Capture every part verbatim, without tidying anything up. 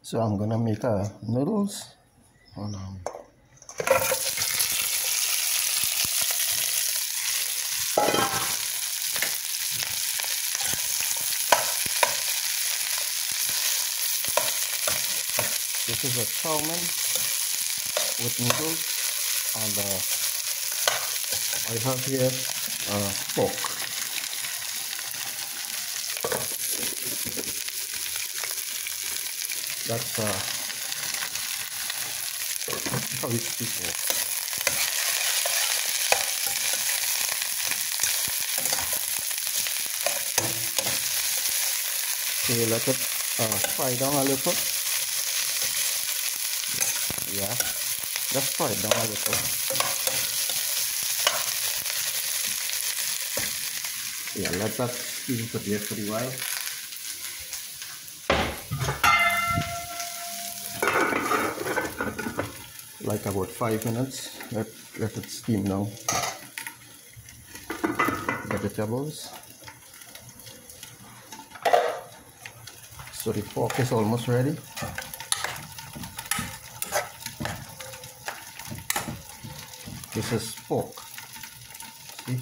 So I'm gonna make uh, noodles on um, this is a chow mein with noodles, and uh, I have here uh, pork. That's uh, how it's people. So you let it uh, fry down a little. Yeah, just fry it down a little. Yeah, let that steam for there for a while. Like about five minutes. Let let it steam now. Vegetables. So the pork is almost ready. This is pork. See?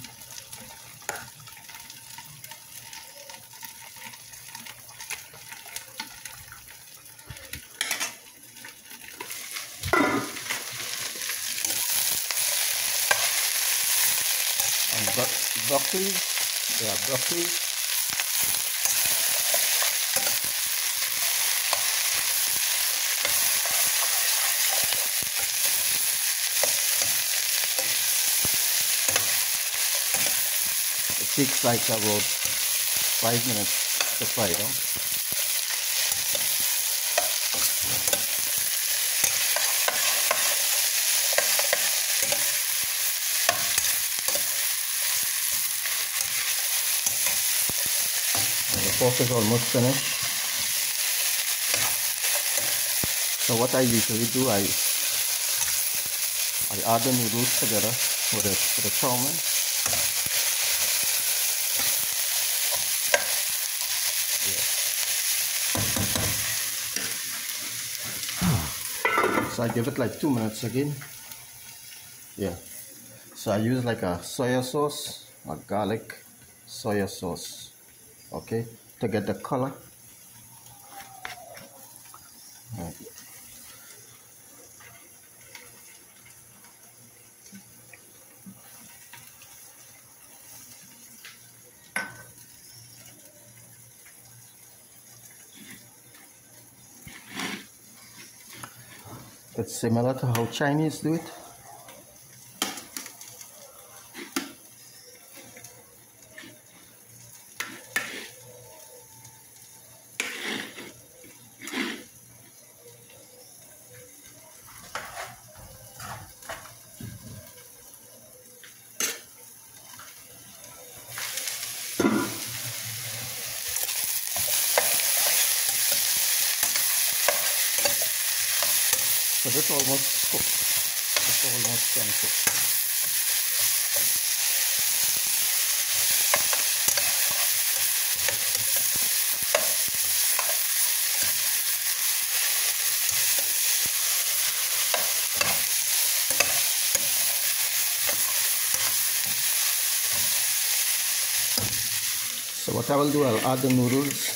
And bro broccoli. Yeah, broccoli. It takes like about five minutes to fry down. And the pork is almost finished. So what I usually do, I I add the noodles together with the with the chow mein. So I give it like two minutes again. Yeah. So I use like a soya sauce or garlic soya sauce. Okay, to get the color. Right. It's similar to how Chinese do it. So this almost cooked. It's almost done cooked. So what I will do, I'll add the noodles.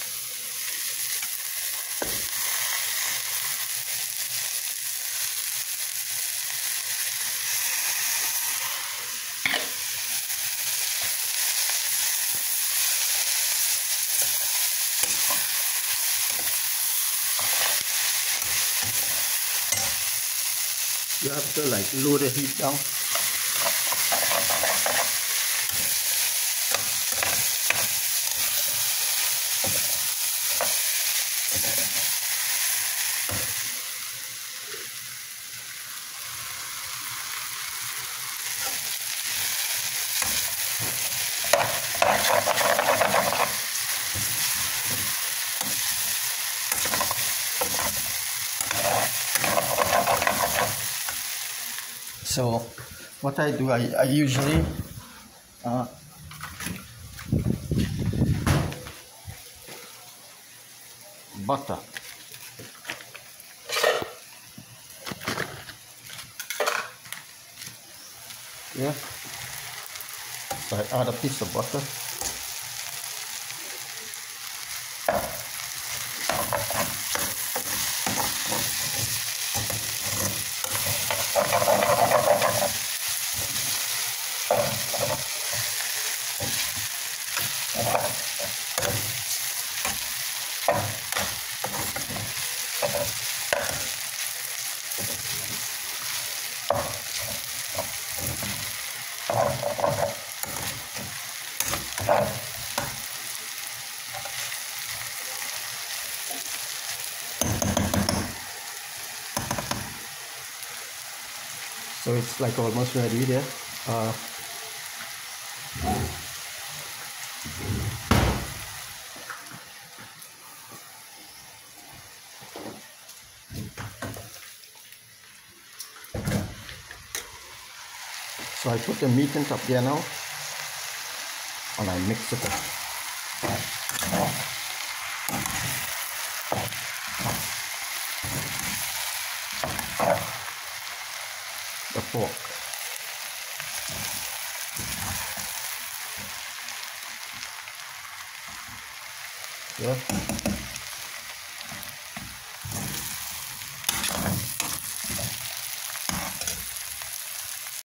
You have to like lower the heat down. So what I do, I, I usually uh, butter. Yeah. So I add a piece of butter. So it's like almost ready there. Uh, so I put the meat on top there now, and I mix it up. The pork. Yeah.